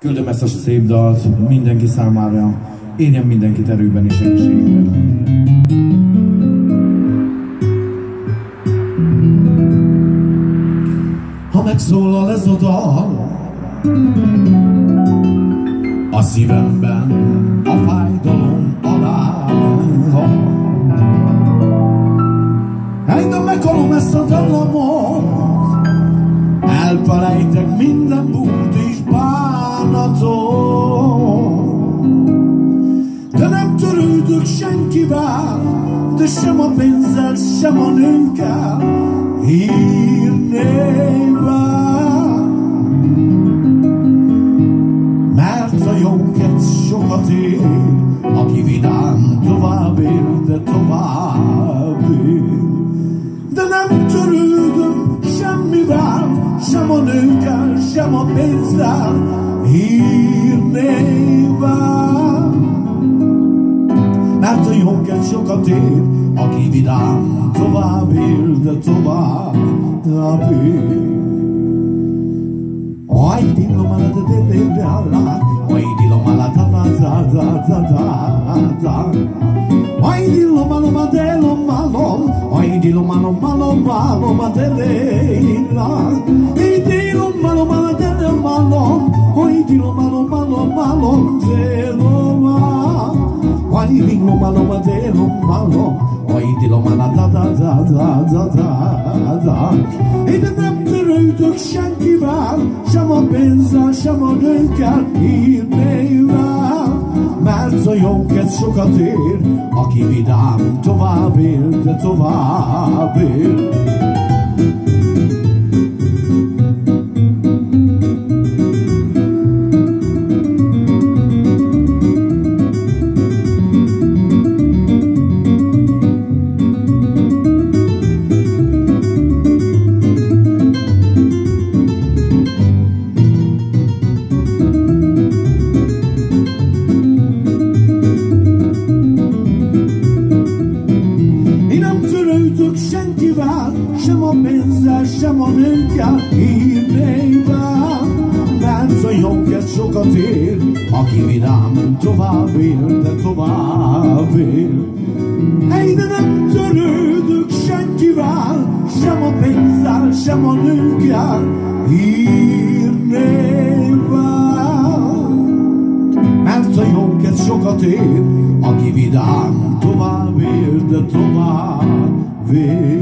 Küldöm ezt a szép dalt mindenki számára, érjen mindenkit erőben és egészségben. Ha megszólal ez a dal a szívemben, a fájdalom alá, de meghalom ezt a dallamot, elfelejtek minden bújt és bánatot. De nem törődök senkivel, de sem a pénzzel, sem a nőkkel, hírnével. Mert a jóket sokat ér, aki vidám tovább él, de tovább él. De nem törődöm semmivel, sem a nőkkel, sem a pénzzel, hírnével. Mert a jóket sokat ér, aki vidám tovább él, de tovább él. Oj, dilomala da da da da, oj dilomala da da da da da da. Oj dilomala madelo malom, oj dilomala malom malom madelela. Oj dilomala madelo malom, oj dilomala malom malom deloma. Oj dilomala madelo malom, oj dilomala da da da da da da. De nem törődök senkivel, sem a pénzzel, sem a nőkkel, hírnével. Mert a jóket sokat ér, aki vidám tovább él, de tovább él. Sem a pénzzel, sem a nőkkel, hírnével. Mert a jóket sokat ér, aki vidám tovább él, de tovább él. Hey, de nem törődök senkivel, sem a pénzzel, sem a nőkkel, hírnével. Mert a jóket sokat ér, aki vidám tovább él, de tovább él.